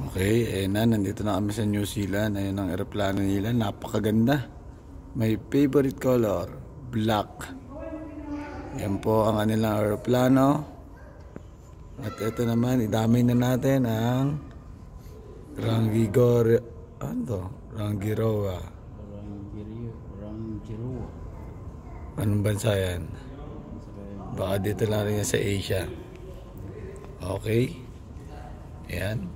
Okay, ayun na, nandito na kami sa New Zealand. Ayun ang aeroplano nila, napakaganda. May favorite color, black. Yan po ang kanilang aeroplano. At ito naman, idamay na natin ang Rangiroa. Anong bansa yan? Baka dito lang rin yan sa Asia. Okay. Ayan.